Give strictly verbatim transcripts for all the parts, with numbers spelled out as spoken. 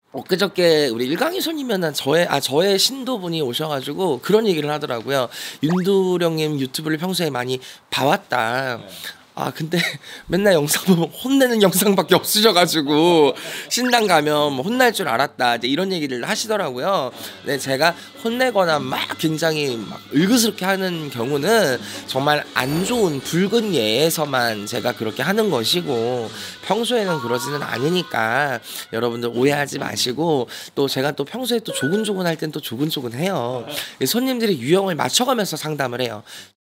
엊그저께 우리 일강이 손님이었나 저의 아 저의 신도분이 오셔가지고 그런 얘기를 하더라고요. 윤두령님 유튜브를 평소에 많이 봐왔다. 네. 아 근데 맨날 영상 보면 혼내는 영상밖에 없으셔가지고 신당 가면 뭐 혼날 줄 알았다 이제 이런 얘기를 하시더라고요. 근데 제가 혼내거나 막 굉장히 막 을그스럽게 하는 경우는 정말 안 좋은 붉은 예에서만 제가 그렇게 하는 것이고 평소에는 그러지는 않으니까 여러분들 오해하지 마시고, 또 제가 또 평소에 또 조근조근 할 땐 또 조근조근 해요. 손님들의 유형을 맞춰가면서 상담을 해요.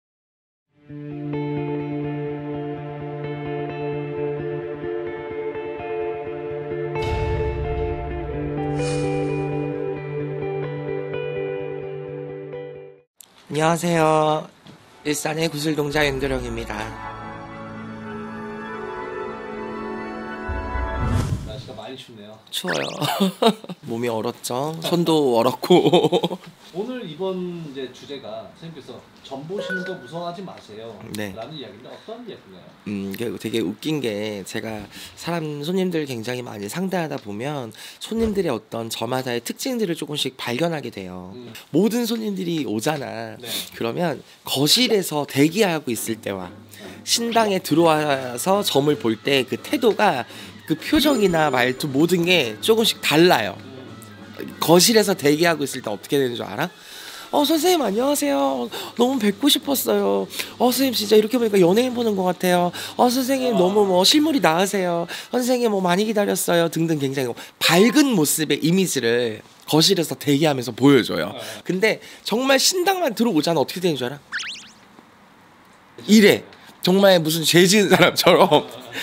안녕하세요. 일산의 구슬동자 윤두령입니다. 날씨가 많이 춥네요. 추워요. 몸이 얼었죠. 손도 얼었고. 오늘 이번 이제 주제가 선생님께서 점 보시는 거 무서워하지 마세요. 네. 라는 이야기인데 어떤 이야기인가요? 음, 이게 되게 웃긴 게, 제가 사람 손님들 굉장히 많이 상대하다 보면 손님들의 어떤 저마다의 특징들을 조금씩 발견하게 돼요. 음. 모든 손님들이 오잖아. 네. 그러면 거실에서 대기하고 있을 때와 신당에 들어와서 점을 볼 때 그 태도가, 그 표정이나 말투 모든 게 조금씩 달라요. 거실에서 대기하고 있을 때 어떻게 되는 줄 알아? 어 선생님 안녕하세요. 너무 뵙고 싶었어요. 어 선생님 진짜 이렇게 보니까 연예인 보는 것 같아요. 어 선생님 너무 뭐 실물이 나으세요. 선생님 뭐 많이 기다렸어요. 등등 굉장히 밝은 모습의 이미지를 거실에서 대기하면서 보여줘요. 근데 정말 신당만 들어오잖아. 어떻게 되는 줄 알아? 이래. 정말 무슨 죄 지은 사람처럼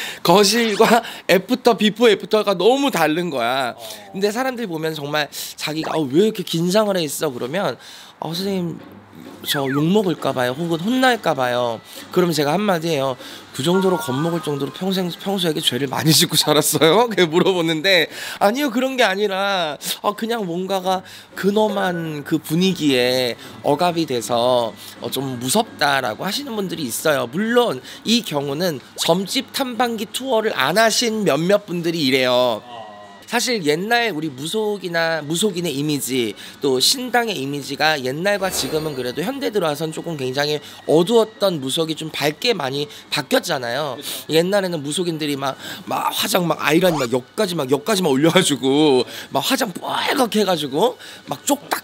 거실과 애프터 비포 애프터가 너무 다른 거야. 근데 사람들이 보면 정말 자기가 아, 왜 이렇게 긴장을 해 있어 그러면 아 선생님 저 욕먹을까 봐요, 혹은 혼날까 봐요. 그러면 제가 한마디 해요. 그 정도로 겁먹을 정도로 평생 평소에게 죄를 많이 짓고 살았어요? 그게 물어보는데 아니요, 그런 게 아니라 아 그냥 뭔가가 근엄한 그 분위기에 억압이 돼서 어, 좀 무섭다라고 하시는 분들이 있어요. 물론 이 경우는 점집 탐방기 투어를 안 하신 몇몇 분들이 이래요. 사실 옛날 우리 무속이나 무속인의 이미지, 또 신당의 이미지가 옛날과 지금은 그래도 현대 들어와선 조금 굉장히 어두웠던 무속이 좀 밝게 많이 바뀌었잖아요. 옛날에는 무속인들이 막, 막 화장 막 아이라인 막 여기까지 막 여기까지만 올려가지고 막 화장 빨갛게 해가지고 막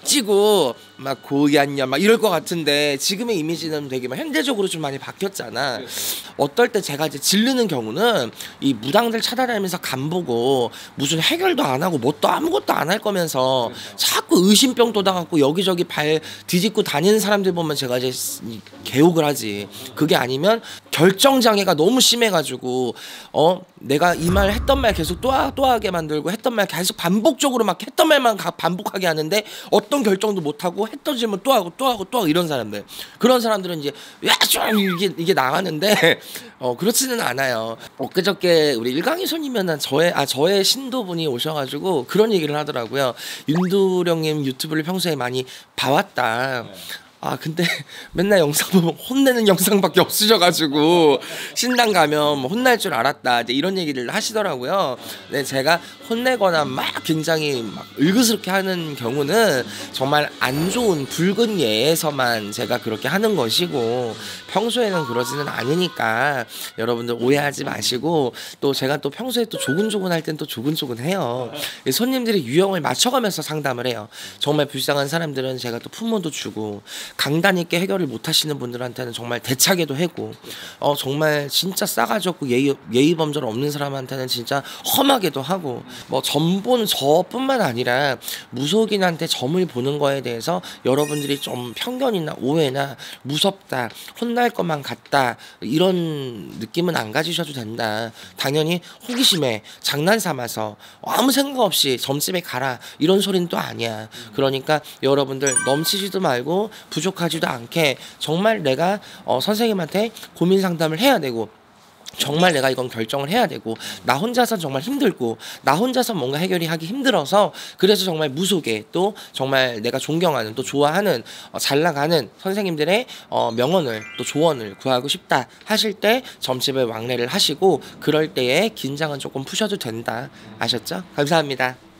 쪽딱지고 막 고얀년 막 이럴 것 같은데, 지금의 이미지는 되게 막 현대적으로 좀 많이 바뀌었잖아. 어떨 때 제가 이제 질르는 경우는 이 무당들 찾아다니면서 간보고 무슨 해결도 안 하고 뭣도 아무것도 안 할 거면서 자꾸 의심병 돋아갖고 여기저기 발 뒤집고 다니는 사람들 보면 제가 이제 개욕을 하지. 그게 아니면 결정장애가 너무 심해가지고 어 내가 이 말 했던 말 계속 또, 또 하게 만들고 했던 말 계속 반복적으로 막 했던 말만 반복하게 하는데 어떤 결정도 못하고 했던 질문 또 하고 또 하고 또 하고 이런 사람들, 그런 사람들은 이제 야 좀 이게 이게 나가는데 어 그렇지는 않아요. 엊그저께 우리 일강이 손님이었나 저의 아 저의 신도분이 오셔가지고 그런 얘기를 하더라고요. 윤두령님 유튜브를 평소에 많이 봐왔다. 네. 아 근데 맨날 영상 보면 혼내는 영상밖에 없으셔가지고 신당 가면 뭐 혼날 줄 알았다 이제 이런 얘기를 하시더라고요. 근데 제가 혼내거나 막 굉장히 막 을그스럽게 하는 경우는 정말 안 좋은 붉은 예에서만 제가 그렇게 하는 것이고 평소에는 그러지는 않으니까 여러분들 오해하지 마시고, 또 제가 또 평소에 또 조근조근 할 땐 또 조근조근 해요. 손님들의 유형을 맞춰가면서 상담을 해요. 정말 불쌍한 사람들은 제가 또 품모도 주고, 강단 있게 해결을 못 하시는 분들한테는 정말 대차게도 해고, 어 정말 진짜 싸가지 없고 예의, 예의 범절 없는 사람한테는 진짜 험하게도 하고, 뭐 점 보는 저뿐만 아니라 무속인한테 점을 보는 거에 대해서 여러분들이 좀 편견이나 오해나 무섭다, 혼날 것만 같다 이런 느낌은 안 가지셔도 된다. 당연히 호기심에 장난 삼아서 아무 생각 없이 점집에 가라 이런 소리는 또 아니야. 그러니까 여러분들 넘치지도 말고 부족하지도 않게 정말 내가 어, 선생님한테 고민 상담을 해야 되고, 정말 내가 이건 결정을 해야 되고, 나 혼자서 정말 힘들고 나 혼자서 뭔가 해결이 하기 힘들어서 그래서 정말 무속에 또 정말 내가 존경하는 또 좋아하는 어, 잘 나가는 선생님들의 어, 명언을 또 조언을 구하고 싶다 하실 때 점집에 왕래를 하시고, 그럴 때에 긴장은 조금 푸셔도 된다. 아셨죠? 감사합니다.